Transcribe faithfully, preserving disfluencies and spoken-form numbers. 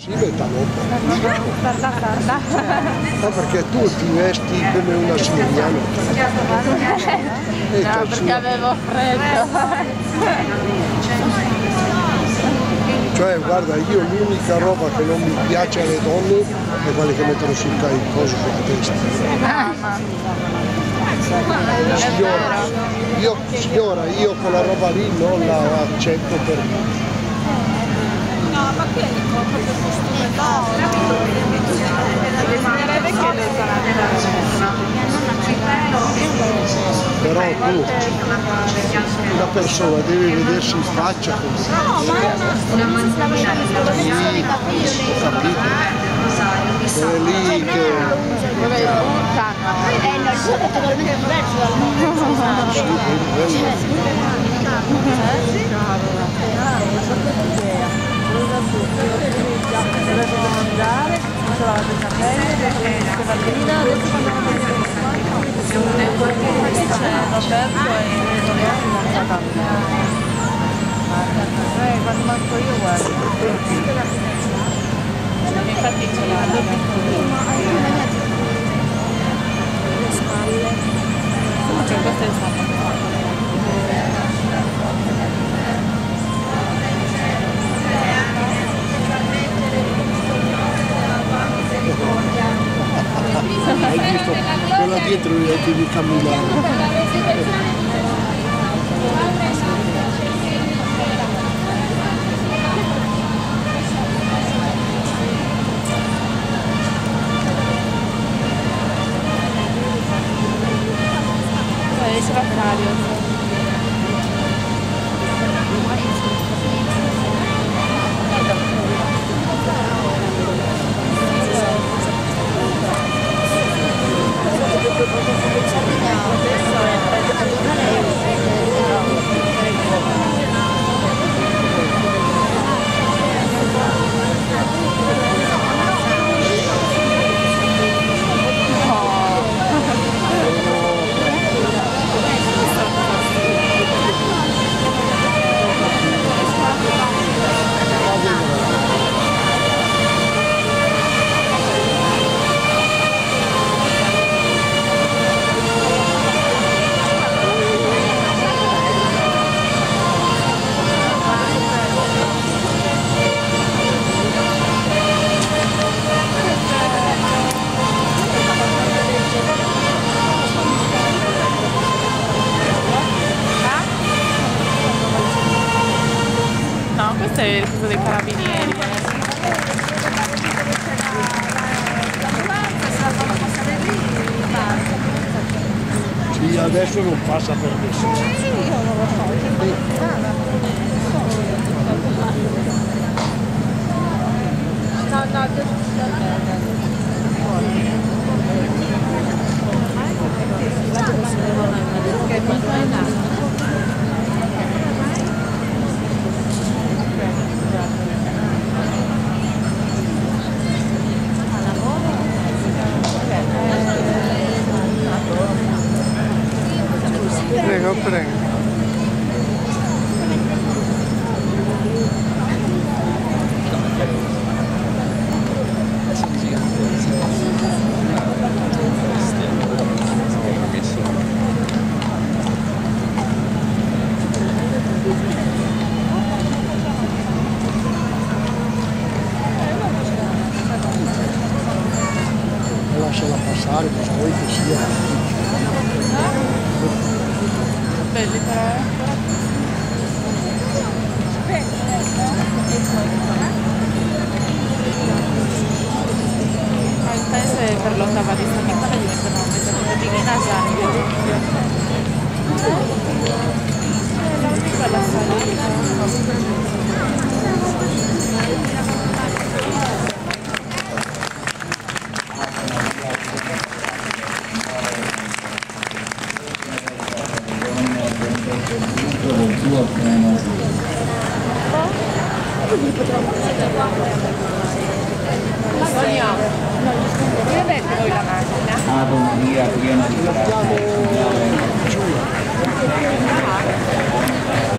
Sì, metà loppa. No, perché tu ti vesti come una siriana. No, perché avevo freddo. Cioè, guarda, io l'unica roba che non mi piace alle donne è quelle che mettono sul coso sulla testa. Signora, io, signora, io quella roba lì non la accetto per me. No, ma qui è proprio costume bisognerebbe che le però tu, una persona deve vedersi in faccia con te. No, ma non si sta vedendo i capelli. Capito? È lì che... Dove urtano. Eh, no, il suo è totalmente diverso dal nostro. Sì, Adesso devo mangiare, faccio la capelli, adesso mattina, adesso quando vado a c'è Roberto e non sta eh, quando manco io guardo. Infatti ce l'ha Le spalle. cioè questo è il sabato. Hai visto quella dietro e devi camminare. Esce la Flavio. Questo è il coso dei carabinieri. Sì, adesso non passa per nessuno. Sì, io non lo so. No, no, Prego, prego. Lasciala passare, poi che sia. Belli però. Ma il paese per l'ottava di San Nicola diventano mezzanotte nasali. Eh, l'arriva alla salita. Dove avete voi la macchina? Ave Maria, piena di grazia.